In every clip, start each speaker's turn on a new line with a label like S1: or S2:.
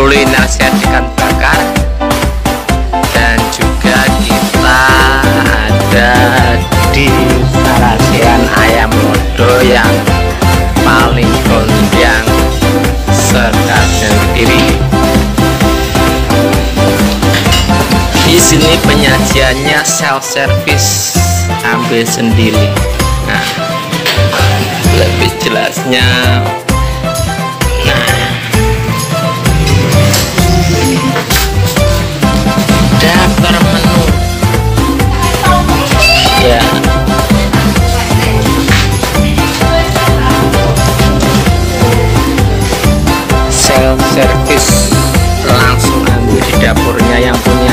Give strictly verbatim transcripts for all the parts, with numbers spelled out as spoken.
S1: kuliner sehat ikan bakar, dan juga kita ada di sarasean ayam lodo yang paling gondang se-Kabupaten Kediri. Di sini penyajiannya self service, ambil sendiri. Nah, lebih jelasnya, nah, daftar menu ya. Self service, langsung ambil di dapurnya yang punya.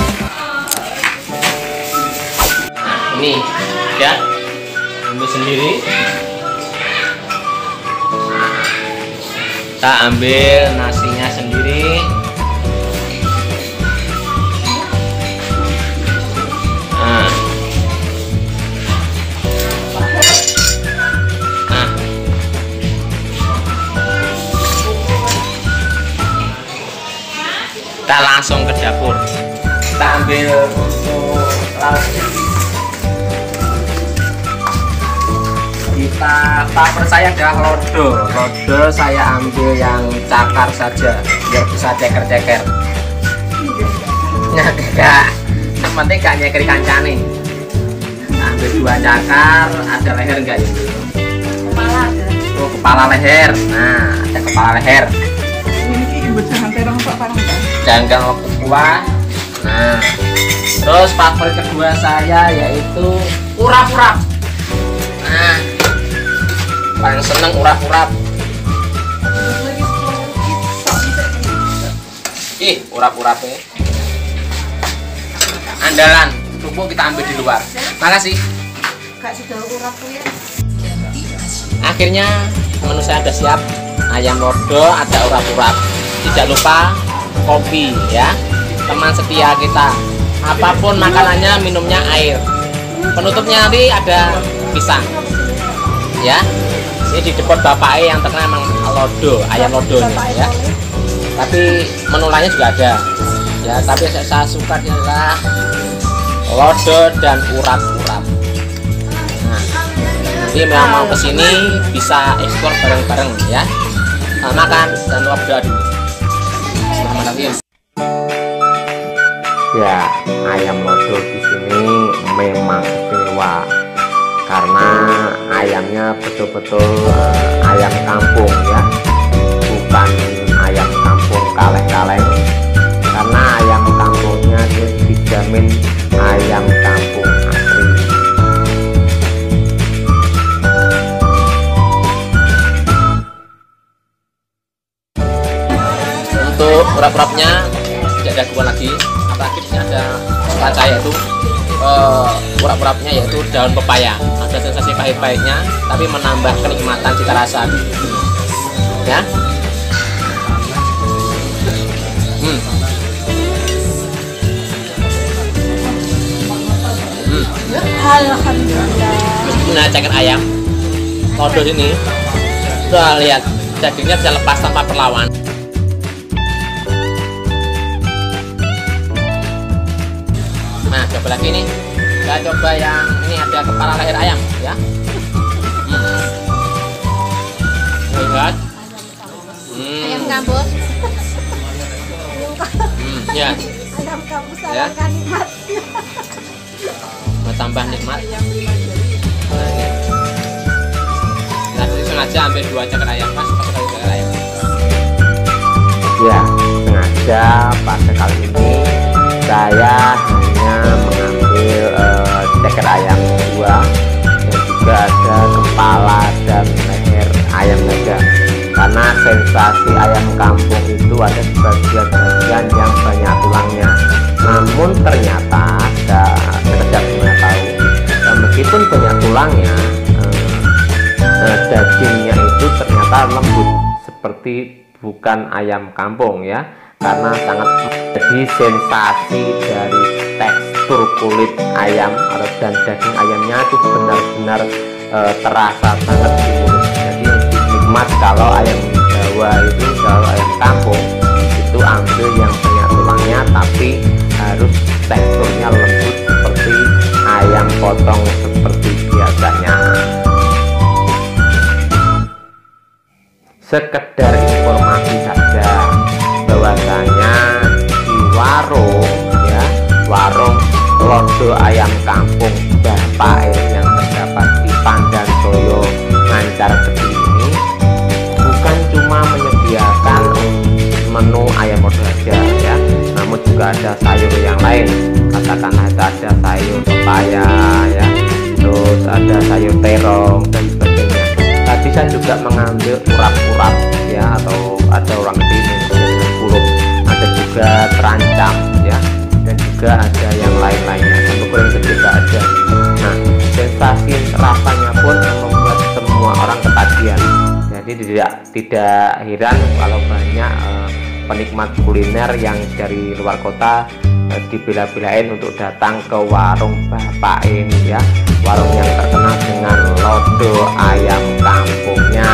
S1: Nah, ini ya, ambil sendiri. Kita ambil nasinya sendiri. Nah, nah. Kita langsung ke dapur. Kita ambil untuk lauk. Kita cover saya adalah lodo. Lodo saya ambil yang cakar saja biar bisa ceker-ceker. Nah, enggak, yang penting gak nyeker kancane. Ambil dua cakar, ada leher enggak ya?
S2: Kepala ada.
S1: Oh, kepala leher. Nah, ada kepala leher.
S2: Ini jangan terong kok parang kan.
S1: Janggal kuah. Nah, terus favorit kedua saya yaitu urap-urap. Nah, paling seneng urap-urap. Ih, urap-urapnya andalan. Tunggu kita ambil di luar. Makasih.
S2: Gak sudah urap ya.
S1: Akhirnya menu saya sudah siap. Ayam lodo, ada urap-urap. Tidak lupa kopi ya. Teman setia kita. Apapun makanannya, minumnya air. Penutupnya nanti ada pisang. Ya. Ini di depot bapak E yang terkenal emang lodo, ayam lodo nih, ya. Tapi menu lainnya juga ada. Ya, tapi saya, saya suka adalah lodo dan urap-urap. Nah, nanti yang mau kesini bisa ekspor bareng-bareng ya. Nah, makan dan luar berdoa dulu. Bismillahirrahmanirrahim. Ya, ayam lodo di sini memang istimewa karena ayamnya betul-betul uh, ayam kampung ya, bukan ayam kampung kaleng-kaleng, karena ayam kampungnya dijamin ayam kampung asli. Untuk urap-urapnya tidak ada dua lagi, apalagi di sini ada saya itu uh, urap-urapnya yaitu daun pepaya. Ada sensasi pahit-pahitnya tapi menambah kenikmatan cita rasa ya. hmm. Hmm.
S2: Alhamdulillah.
S1: Nah, ceker ayam lodo ini udah lihat dagingnya bisa lepas tanpa perlawan. Nah, coba lagi nih. Kita coba yang ini, ada kepala leher ayam ya. Hmm. Lihat. Hmm.
S2: Ayam kampus.
S1: Hmm, ya.
S2: Ayam kampus
S1: Ya.
S2: alangkah nikmat.
S1: Bertambah nikmat. Nah, ini. Nah, sengaja ambil dua ceker ayam, pas pas kali ceker ayam. Ya, sengaja pada kali ini saya hanya mengambil uh, ceker ayam dua dan juga ada kepala dan leher ayam saja, karena sensasi ayam kampung itu ada sebagian-bagian yang banyak tulangnya. Namun ternyata ada sekedar tahu, dan meskipun banyak tulangnya, uh, uh, dagingnya itu ternyata lembut seperti bukan ayam kampung ya, karena sangat jadi sensasi dari tekstur kulit ayam atau dan daging ayamnya itu benar-benar e, terasa banget di mulut. Jadi nikmat kalau ayam Jawa itu, kalau ayam kampung itu sekedar informasi saja bahwasanya di warung ya, warung Lodo Ayam Kampung Bapak E yang terdapat di Pandantoyo Ngancar Kediri ini bukan cuma menyediakan menu ayam lodo saja ya, namun juga ada sayur yang lain, katakanlah ada sayur pepaya ya, terus ada sayur terong dan sebagainya. Tadi saya juga mengambil urap-urap ya, atau ada orang kediri dengan puluh, ada juga terancam ya, dan juga ada yang lain-lainnya, sambal goreng juga ada. Nah, sensasi rasanya pun membuat semua orang ketagihan. Jadi tidak tidak heran kalau banyak eh, penikmat kuliner yang dari luar kota eh, dibela-belain untuk datang ke warung Bapak ini ya, warung yang terkenal dengan lodo ayam kampungnya.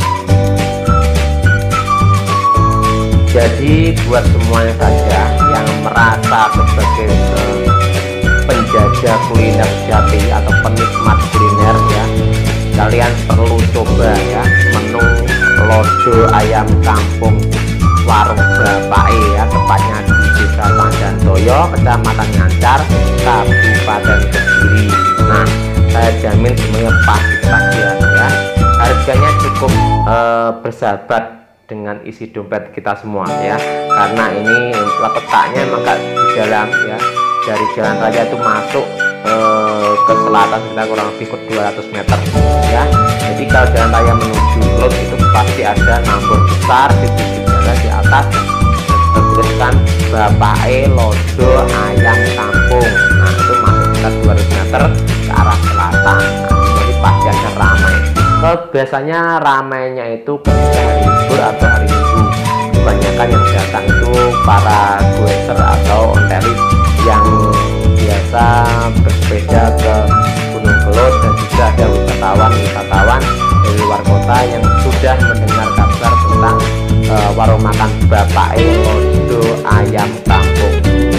S1: Jadi buat semuanya saja yang merasa sebagai eh, penjajah kuliner sejati atau penikmat kuliner ya, kalian perlu coba ya menu lodo ayam kampung warung Bapak E ya, tepatnya di Desa Pandantoyo, Kecamatan Ngancar, Kabupaten Kediri. Nah, saya jamin semuanya pasti ketagihan ya. Harganya cukup eh, bersahabat dengan isi dompet kita semua ya, karena ini letaknya emang gak di dalam ya, dari jalan raya itu masuk eh, ke selatan sekitar kurang lebih ke dua ratus meter ya. Jadi kalau jalan raya menuju Kelut itu pasti ada nambor besar di pinggir jalan di atas tertuliskan Bapak E Lodo Ayam Kampung. Nah, itu masuk sekitar dua ratus meter ke arah selatan. Nah, jadi pasti ada ramai. Kalau biasanya ramainya itu ketika hari libur atau hari Minggu, kebanyakan yang datang itu para goeser atau ontelis yang biasa bersepeda ke Gunung Kelut, dan juga ada wisatawan-wisatawan dari luar kota yang sudah mendengar kabar tentang uh, warung makan Bapak E Lodo Ayam Kampung.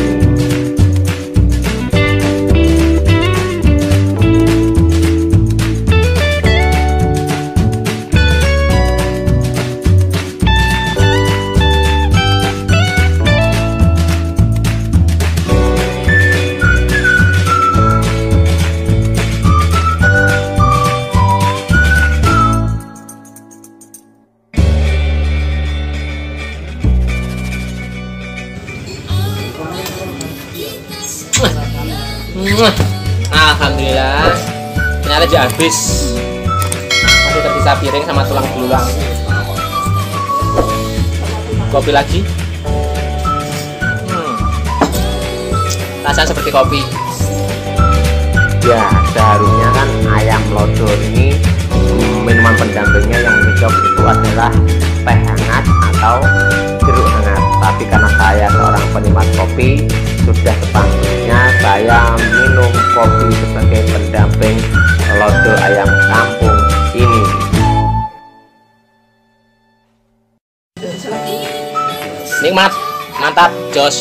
S3: Alhamdulillah, ternyata aja habis, masih tersisa piring sama tulang belulang. Kopi lagi, hmm. rasanya seperti kopi.
S1: Ya, seharusnya kan ayam lodo ini minuman pendampingnya yang cocok itu adalah teh hangat atau jeruk hangat. Tapi karena saya seorang penikmat kopi, sudah sepatutnya saya minum kopi sebagai pendamping lodo ayam kampung ini.
S3: Nikmat, mantap, jos.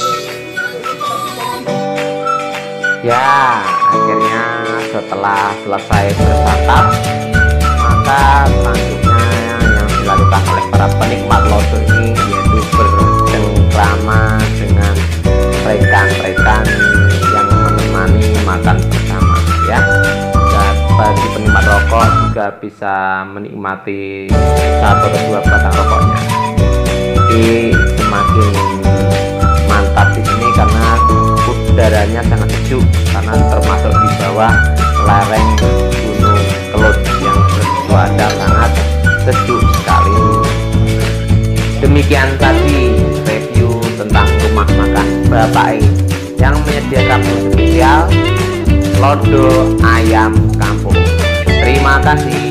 S1: Ya, akhirnya setelah selesai bersantap, maka selanjutnya yang dilakukan oleh para penikmat lodo ini yaitu bercengkrama dengan rekan-rekan yang menemani makan bersama ya. Dan bagi penikmat rokok juga bisa menikmati satu atau dua batang rokoknya. Jadi semakin mantap di sini karena udaranya sangat sejuk, karena termasuk di bawah lereng Gunung Kelut yang bercuaca sangat sejuk sekali. Demikian tadi review tentang rumah makan Bapak E yang menyediakan menu spesial lodo ayam kampung. Terima kasih.